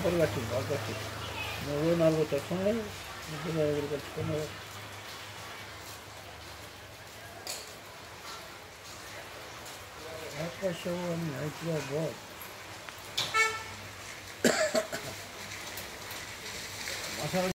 temper కట్టింది బాగా కట్టి నువ్వు 4 తెచ్చుకున్నాడు ముగ్గురు ఐదుగురు తెచ్చుకున్నాడు ఆకాశం అని హైదరాబాద్ మసాలా